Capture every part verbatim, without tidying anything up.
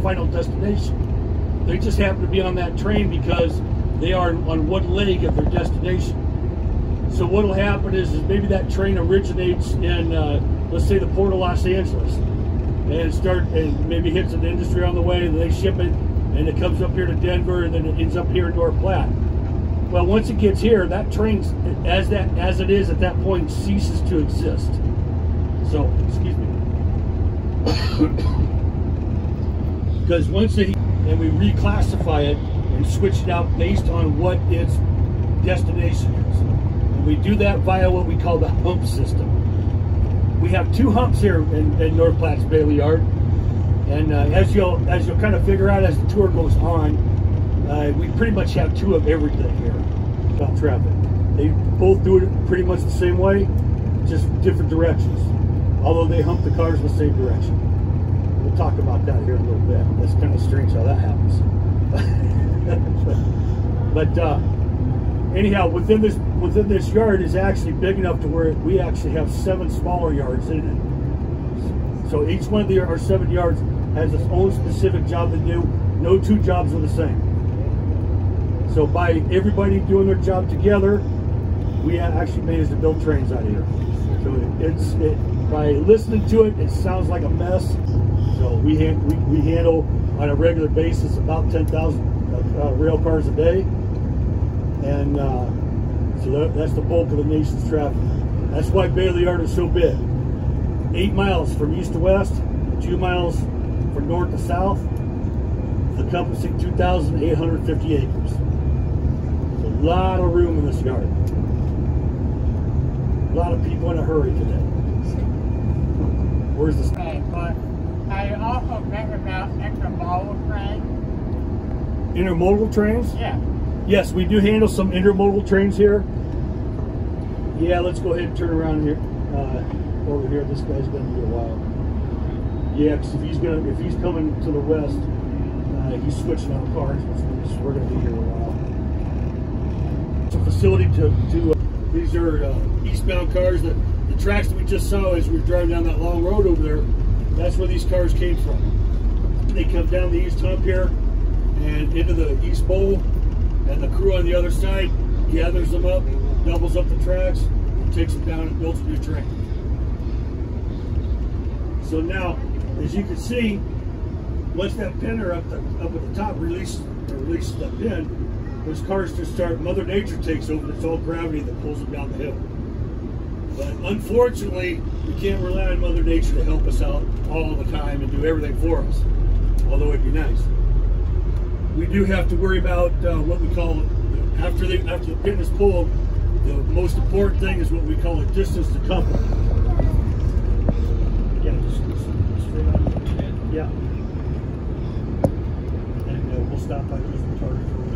final destination. They just happen to be on that train because they are on one leg of their destination. So what will happen is, is maybe that train originates in, uh, let's say, the port of Los Angeles, and start and maybe hits an industry on the way, and they ship it, and it comes up here to Denver, and then it ends up here in North Platte. Well, once it gets here, that train, as that as it is at that point, ceases to exist. So, excuse me. Because once it, and we reclassify it and switch it out based on what its destination is. And we do that via what we call the hump system. We have two humps here in, in North Platte's Bailey Yard, and uh, as you'll as you'll kind of figure out as the tour goes on, uh, we pretty much have two of everything here about traffic. They both do it pretty much the same way, just different directions. Although they hump the cars in the same direction. We'll talk about that here in a little bit. That's kind of strange how that happens. but uh, anyhow, within this within this yard is actually big enough to where we actually have seven smaller yards in it. So each one of the, our seven yards has its own specific job to do. No two jobs are the same. So by everybody doing their job together, we actually managed to build trains out here. So it's it, by listening to it, it sounds like a mess. So we, hand, we, we handle on a regular basis about ten thousand uh, rail cars a day. And uh, so that, that's the bulk of the nation's traffic. That's why Bailey Yard is so big. Eight miles from east to west, two miles from north to south, encompassing two thousand eight hundred fifty acres. There's a lot of room in this yard. A lot of people in a hurry today. Where's the... Okay, but I also think about intermodal trains. Intermodal trains? Yeah. Yes, we do handle some intermodal trains here. Yeah, let's go ahead and turn around here. Uh, over here, this guy's going to be a while. Yeah, because if he's going, if he's coming to the west, uh, he's switching out cars. So we're going to be here a while. It's a facility to to. Uh, these are uh, eastbound cars. That the tracks that we just saw as we were driving down that long road over there. That's where these cars came from. They come down the east hump here and into the east bowl, and the crew on the other side gathers them up, doubles up the tracks, and takes them down and builds a new train. So now, as you can see, once that pinner up the, up at the top releases, releases that pin, those cars just start, Mother Nature takes over. It's all gravity that pulls them down the hill. But unfortunately, we can't rely on Mother Nature to help us out all the time and do everything for us, although it'd be nice. We do have to worry about uh, what we call, after, they, after the pin is pulled, the most important thing is what we call a distance to couple. Yeah, just, just straight on. Yeah. And uh, we'll stop by those retarders over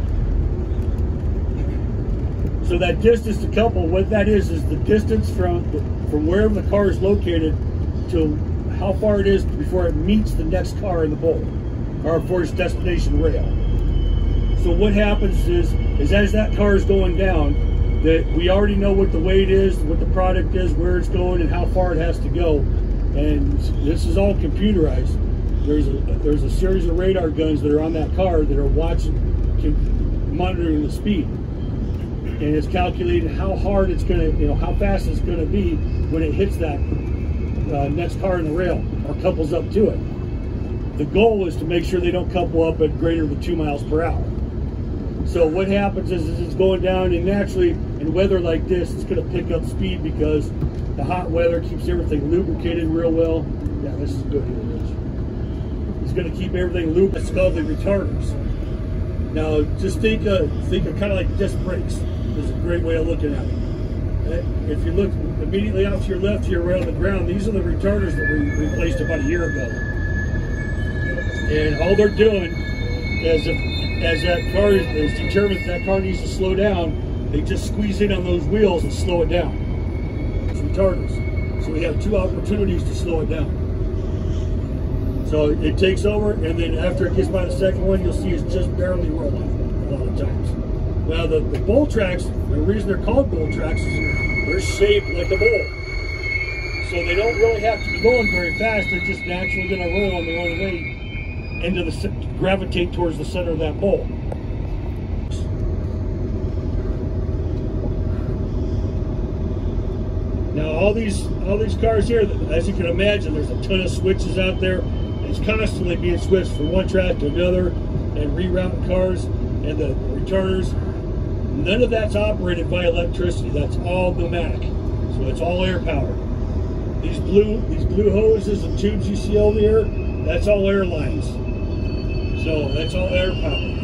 there. So that distance to couple, what that is, is the distance from from wherever the car is located to how far it is before it meets the next car in the bowl, or for its destination rail. So what happens is, is as that car is going down, that we already know what the weight is, what the product is, where it's going, and how far it has to go. And this is all computerized. There's a, there's a series of radar guns that are on that car that are watching, monitoring the speed. And it's calculating how hard it's going to, you know, how fast it's going to be when it hits that uh, next car in the rail or couples up to it. The goal is to make sure they don't couple up at greater than two miles per hour. So what happens is, is it's going down, and naturally in weather like this, it's going to pick up speed because the hot weather keeps everything lubricated real well. Yeah, this is good here, Rich. It's going to keep everything lubricated. It's called the retarders. Now, just think of, think of kind of like disc brakes. This is a great way of looking at it. If you look immediately off to your left here, right on the ground, these are the retarders that we replaced about a year ago. And all they're doing is, if, as that car is determined that car needs to slow down, they just squeeze in on those wheels and slow it down. It's retarders. So we have two opportunities to slow it down. So it takes over, and then after it gets by the second one, you'll see it's just barely rolling a lot of times. Now the, the bowl tracks, the reason they're called bowl tracks is they're shaped like a bowl. So they don't really have to be going very fast, they're just naturally going to roll on their own weight into the gravitate towards the center of that bowl. Now all these all these cars here, as you can imagine, there's a ton of switches out there. It's constantly being switched from one track to another and rerouting cars and the returners. None of that's operated by electricity. That's all pneumatic. So it's all air powered. These blue these blue hoses and tubes you see over here, that's all air lines. So that's all air powered.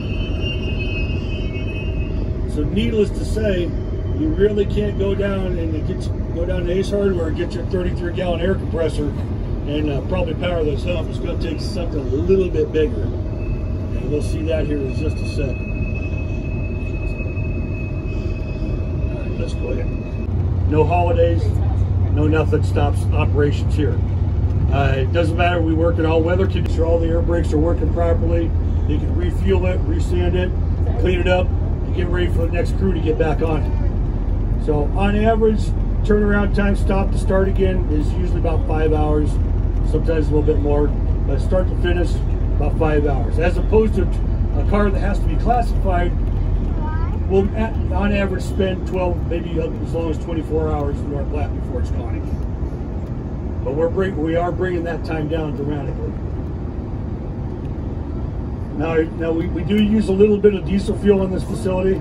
So needless to say, you really can't go down and get go down to Ace Hardware and get your thirty-three gallon air compressor and uh, probably power those home. It's going to take something a little bit bigger, and we'll see that here in just a second. All right, let's go ahead. No holidays, no nothing stops operations here. Uh, it doesn't matter. We work in all weather conditions. All the air brakes are working properly. You can refuel it, resand it, clean it up, and get ready for the next crew to get back on it. So on average, turnaround time stop to start again is usually about five hours, sometimes a little bit more, but start to finish, about five hours. As opposed to a car that has to be classified, we'll at, on average spend twelve, maybe as long as twenty-four hours in North Platte before it's gone. But we're bring, we are bringing that time down dramatically. Now, now we, we do use a little bit of diesel fuel in this facility.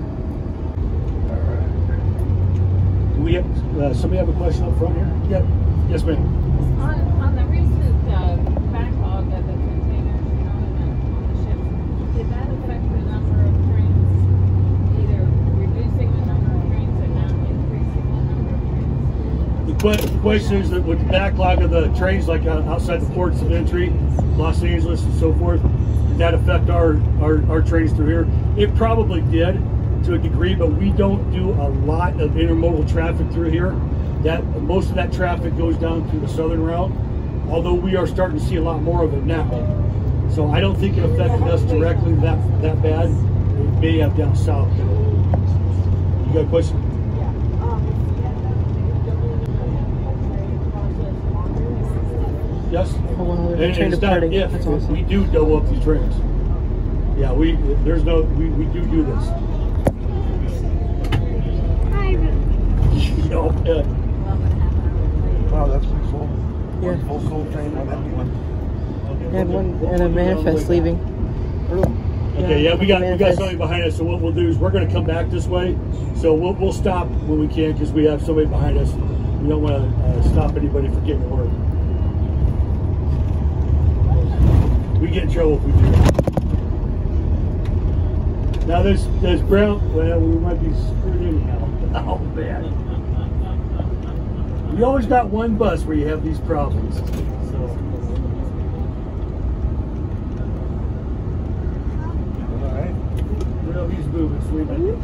We have, uh, somebody have a question up front here? Yeah. Yes, ma'am. On, on the recent uh, backlog of the containers, you know, on the, on the ships, did that affect the number of trains, either reducing the number of trains or not increasing the number of trains? The, que the question is that with the backlog of the trains, like uh, outside the ports of entry, Los Angeles and so forth, did that affect our, our, our trains through here? It probably did, to a degree, but we don't do a lot of intermodal traffic through here. That most of that traffic goes down through the southern route, although we are starting to see a lot more of it now. So I don't think it affected us directly that that bad. It may have down south. You got a question? Yes. Oh, and it's not if. That's awesome. We do double up these trains. Yeah, we there's no we, we do do this. Oh, yeah. Wow, that's pretty cool. Yeah. Full cold train on that one. I have one and a manifest leaving. Okay, yeah, we got we got somebody behind us. So what we'll do is we're going to come back this way. So we'll we'll stop when we can because we have somebody behind us. We don't want to uh, stop anybody from getting to work. We get in trouble if we do that. Now there's there's brown. Well, we might be screwed anyhow. Oh man. You always got one bus where you have these problems. So. All right. Well, he's moving, sweetie.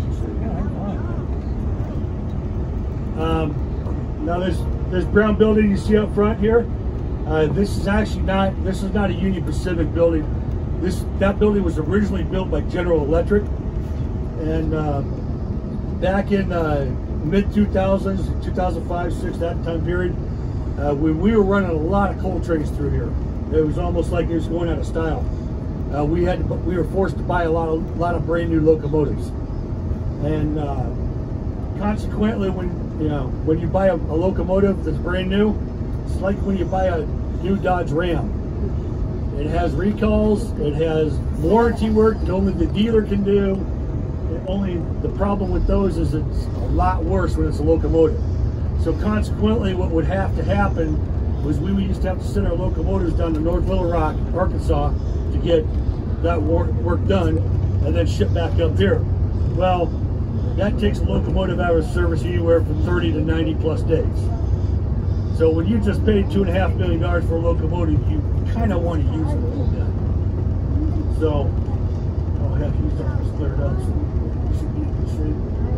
Um, now this this brown building you see up front here, uh, this is actually not this is not a Union Pacific building. This that building was originally built by General Electric, and uh, back in uh, mid two thousands, two thousand five, six, that time period, uh, when we were running a lot of coal trains through here, it was almost like it was going out of style. Uh, we had to, we were forced to buy a lot of lot of brand new locomotives, and uh, consequently, when you know when you buy a, a locomotive that's brand new, it's like when you buy a new Dodge Ram. It has recalls, it has warranty work that only the dealer can do. It only the problem with those is it's a lot worse when it's a locomotive. So consequently, what would have to happen was we would used to have to send our locomotives down to North Little Rock, Arkansas, to get that work done, and then ship back up here. Well, that takes a locomotive out of service anywhere from thirty to ninety plus days. So when you just paid two and a half million dollars for a locomotive, you kind of want to use it a little bit. So, oh heck, he's starting to clear it up. So we should be straight.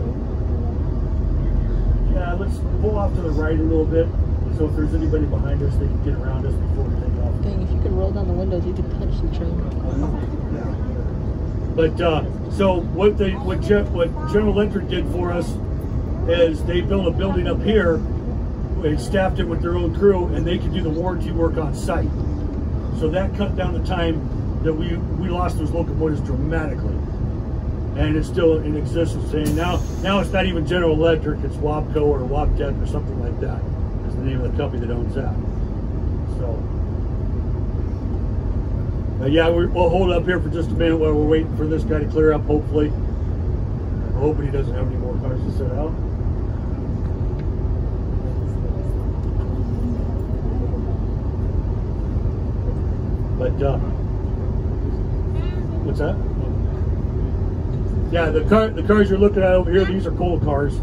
Yeah, let's pull off to the right a little bit. So if there's anybody behind us, they can get around us before we take off. Dang, if you could roll down the windows, you could touch the train. Yeah. But uh, so what they what, Ge what General Electric did for us is they built a building up here. They staffed it with their own crew, and they could do the warranty work on site. So that cut down the time that we we lost those locomotives dramatically, and it's still in existence. And now now it's not even General Electric; it's Wabco or Wabtec or something like that. Is the name of the company that owns that. So, uh, yeah, we're, we'll hold up here for just a minute while we're waiting for this guy to clear up. Hopefully, I'm hoping he doesn't have any more cars to set out. But uh, what's that? Yeah, the car, the cars you're looking at over here, these are coal cars.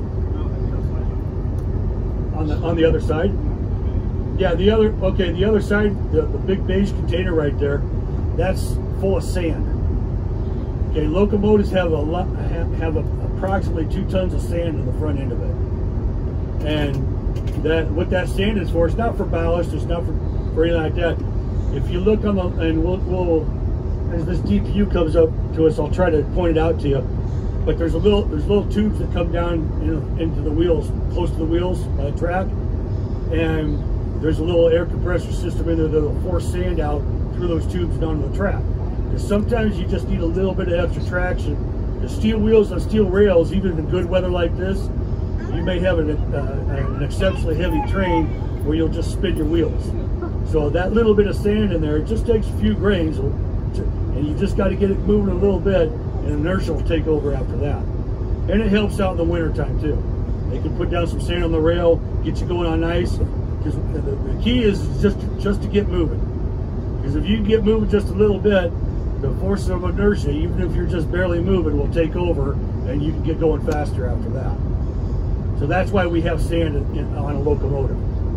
On the on the other side. Yeah, the other okay, the other side, the, the big beige container right there, that's full of sand. Okay, locomotives have a lot have, have a, approximately two tons of sand in the front end of it, and that what that sand is for, it's not for ballast, it's not for, for anything like that. If you look on the, and we'll, we'll, as this D P U comes up to us, I'll try to point it out to you. But there's a little, there's little tubes that come down in, into the wheels, close to the wheels by the track, and there's a little air compressor system in there that'll force sand out through those tubes down to the track. Because sometimes you just need a little bit of extra traction. The steel wheels on steel rails, even in good weather like this, you may have an, uh, an exceptionally heavy train where you'll just spin your wheels. So that little bit of sand in there, it just takes a few grains, and you just got to get it moving a little bit, and inertia will take over after that. And it helps out in the winter time too. They can put down some sand on the rail, get you going on ice. Because the, the key is just just to get moving. Because if you can get moving just a little bit, the force of inertia, even if you're just barely moving, will take over, and you can get going faster after that. So that's why we have sand in, in, on a locomotive.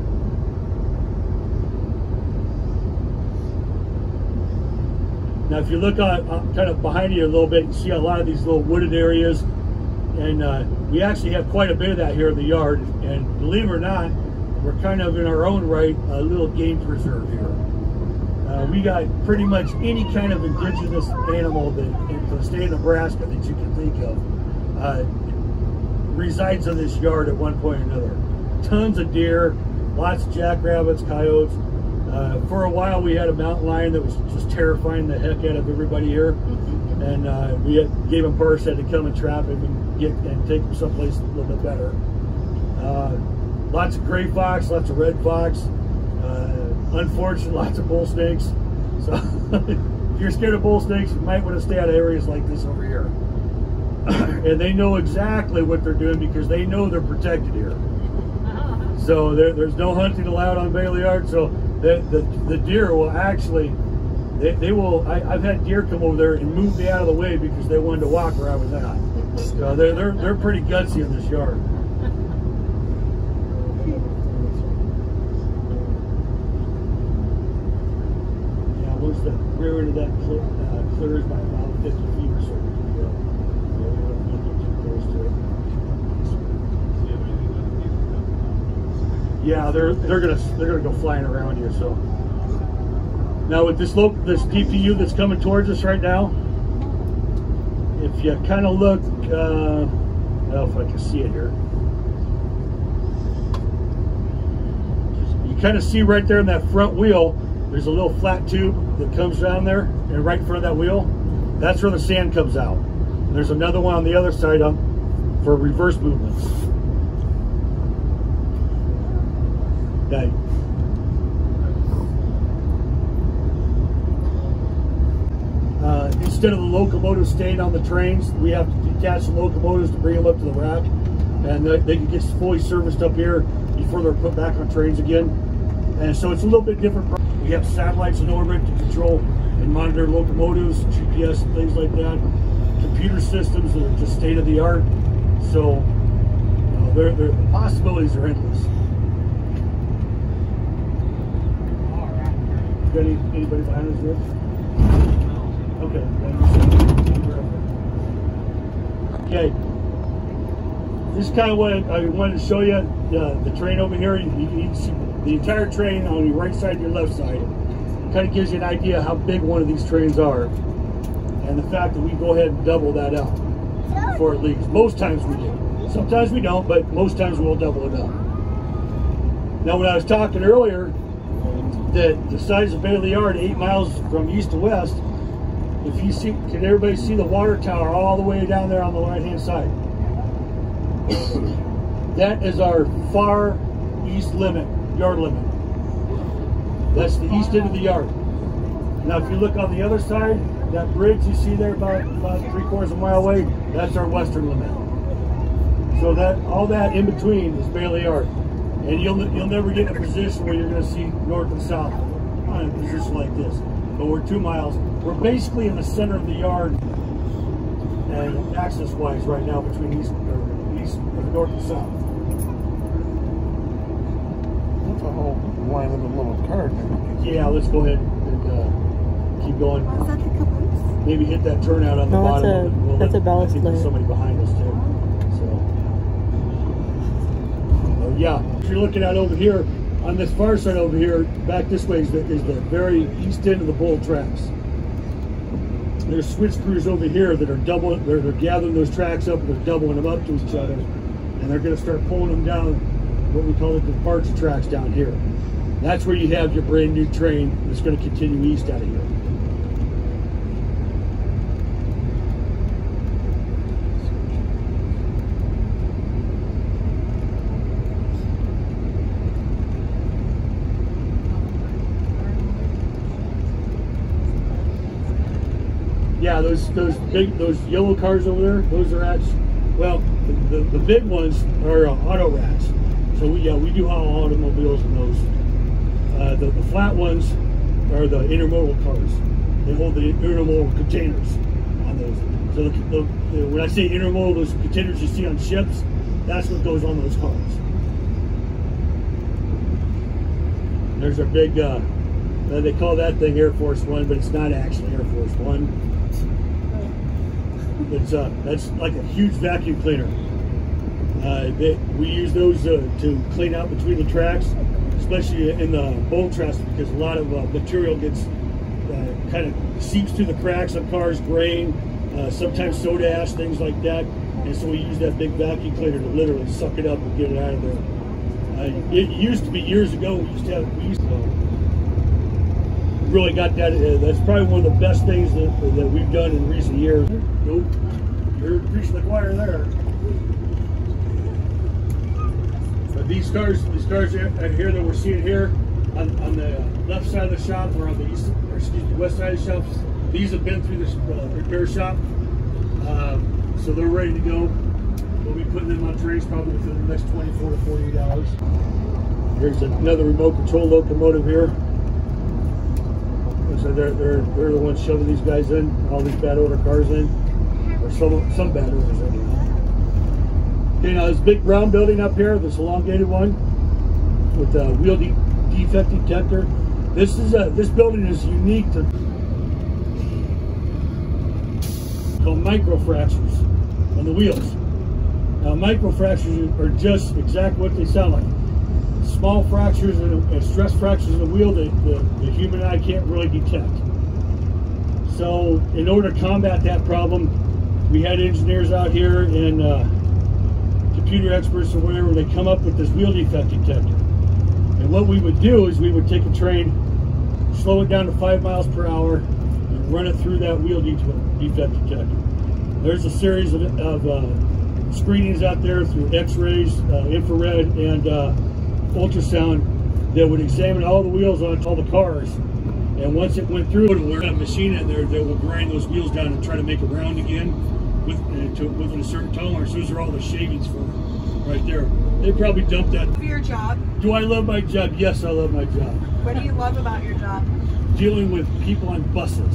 Now, if you look on, uh, kind of behind you a little bit, you see a lot of these little wooded areas, and uh, we actually have quite a bit of that here in the yard. And believe it or not, we're kind of in our own right a little game preserve here. Uh, we got pretty much any kind of indigenous animal that in the state of Nebraska that you can think of uh, resides in this yard at one point or another. Tons of deer, lots of jackrabbits, coyotes. Uh, for a while, we had a mountain lion that was just terrifying the heck out of everybody here, and uh, we had, gave him Parset to come and trap him and get and take him someplace a little bit better. Uh, lots of gray fox, lots of red fox. Uh, unfortunately, lots of bull snakes. So if you're scared of bull snakes, you might want to stay out of areas like this over here. And they know exactly what they're doing because they know they're protected here. So there, there's no hunting allowed on Baileyard. So the, the, the deer will actually, they, they will, I, I've had deer come over there and move me out of the way because they wanted to walk where I was at. So they're, they're, they're pretty gutsy in this yard. Yeah, once the rear end of that cl uh, clears by about fifty feet or so, yeah, we don't get too close to it. Yeah, they're they're gonna they're gonna go flying around here. So now with this local this D P U that's coming towards us right now, if you kind of look, uh, I don't know if I can see it here. You kind of see right there in that front wheel, there's a little flat tube that comes down there, and right in front of that wheel, that's where the sand comes out. And there's another one on the other side on for reverse movements. Okay. Uh, instead of the locomotives staying on the trains, we have to detach the locomotives to bring them up to the rack, and they, they can get fully serviced up here before they're put back on trains again. And so it's a little bit different. We have satellites in orbit to control and monitor locomotives, G P S, and things like that. Computer systems that are just state of the art. So uh, they're, they're, the possibilities are endless. Got any, anybody behind us here? Okay. Okay. This is kind of what I, I wanted to show you. Uh, the train over here, you, you can see the entire train on your right side and your left side. It kind of gives you an idea how big one of these trains are. And the fact that we go ahead and double that up before it leaves. Most times we do. Sometimes we don't, but most times we'll double it up. Now, when I was talking earlier, that the size of Baileyard, eight miles from east to west, if you see, can everybody see the water tower all the way down there on the right-hand side? That is our far east limit, yard limit. That's the east end of the yard. Now, if you look on the other side, that bridge you see there about, about three quarters of a mile away, that's our western limit. So that all that in between is Bailey Yard. And you'll you'll never get in a position where you're going to see north and south on a position like this. But we're two miles. We're basically in the center of the yard, and access-wise right now between east or east or north and south. That's a whole line of the little card. Yeah, let's go ahead and uh, keep going. Oh, is that the caboose? Maybe hit that turnout on the No, that's bottom. a- and we'll that's let- a ballast I think there's layer. somebody behind us too. So, so yeah, if you're looking at over here, on this far side over here, back this way is the, is the very east end of the bull tracks. There's switch crews over here that are doubling, they're, they're gathering those tracks up and they're doubling them up to each other. And they're going to start pulling them down, what we call the departure tracks down here. That's where you have your brand new train that's going to continue east out of here. Yeah, those those big those yellow cars over there, those are actually, well, the, the, the big ones are uh, auto racks. So we, yeah, we do haul automobiles in those. Uh, the, the flat ones are the intermodal cars. They hold the intermodal containers on those. So the, the, the, when I say intermodal, those containers you see on ships, that's what goes on those cars. There's our big, uh, uh, they call that thing Air Force One, but it's not actually Air Force One. It's uh, that's like a huge vacuum cleaner. Uh, they, we use those uh, to clean out between the tracks, especially in the bolt tracks, because a lot of uh, material gets uh, kind of seeps through the cracks of cars, grain, uh, sometimes soda ash, things like that. And so we use that big vacuum cleaner to literally suck it up and get it out of there. Uh, it used to be years ago. We used to have we used to uh, really got that. Uh, that's probably one of the best things that that we've done in recent years. Nope, you're preaching the choir there. But these cars, these cars here that we're seeing here on, on the left side of the shop, or on the east, or excuse me, west side of the shop, these have been through this uh, repair shop, uh, so they're ready to go. We'll be putting them on trains probably within the next twenty-four to forty-eight hours. Here's another remote control locomotive here. So they're, they're, they're the ones shoving these guys in, all these bad odor cars in, or some, some bad odors anyhow. Okay, now this big brown building up here, this elongated one with a wheel de defect detector. This is a, this building is unique to called microfractures on the wheels. Now microfractures are just exactly what they sound like. Small fractures and uh, stress fractures in the wheel that the, the human eye can't really detect. So in order to combat that problem, we had engineers out here and uh, computer experts or whatever, they come up with this wheel defect detector. And what we would do is we would take a train, slow it down to five miles per hour, and run it through that wheel de defect detector. There's a series of, of uh, screenings out there through x-rays, uh, infrared, and uh, ultrasound that would examine all the wheels on all the cars. And once it went through, we'll have a machine in there that will grind those wheels down and try to make it round again with, uh, to, within a certain tolerance. Those are all the shavings for it right there. They probably dumped that. For your job, Do I love my job? Yes, I love my job. what do you love about your job? Dealing with people on buses.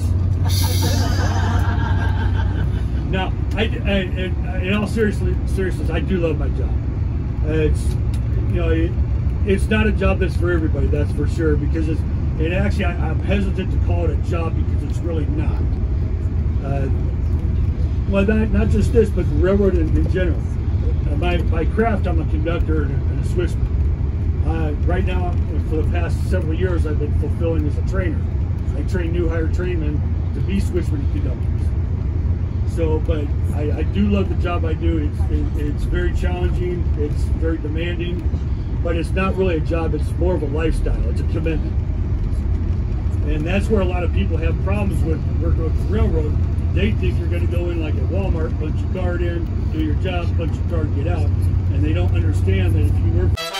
Now, I, I, in, in all seriousness, seriousness, I do love my job. Uh, it's, you know, it, it's not a job that's for everybody, that's for sure, because it's, and actually I, I'm hesitant to call it a job because it's really not. Uh, well, not, not just this, but the railroad in, in general. Uh, by, by craft, I'm a conductor and a, and a switchman. Uh, right now, for the past several years, I've been fulfilling as a trainer. I train new hire trainmen to be switchmen and conductors. So, but I, I do love the job I do. It's, it, it's very challenging, it's very demanding, but it's not really a job, it's more of a lifestyle, it's a commitment. And that's where a lot of people have problems with working with the railroad. They think you're going to go in like at Walmart, punch your card in, do your job, punch your card, get out. And they don't understand that if you work